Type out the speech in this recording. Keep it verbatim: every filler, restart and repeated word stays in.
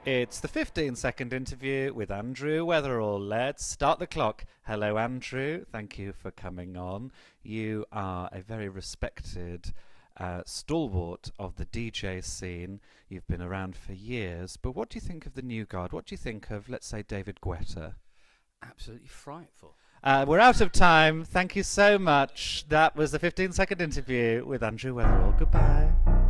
It's the fifteen second interview with Andrew Weatherall. Let's start the clock. Hello, Andrew. Thank you for coming on. You are a very respected uh, stalwart of the D J scene. You've been around for years. But what do you think of the new guard? What do you think of, let's say, David Guetta? Absolutely frightful. Uh, we're out of time. Thank you so much. That was the fifteen second interview with Andrew Weatherall. Goodbye.